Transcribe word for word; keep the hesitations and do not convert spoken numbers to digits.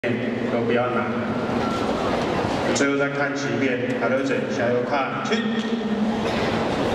都不要拿。最后再看七遍，好的嘴，向右看，去。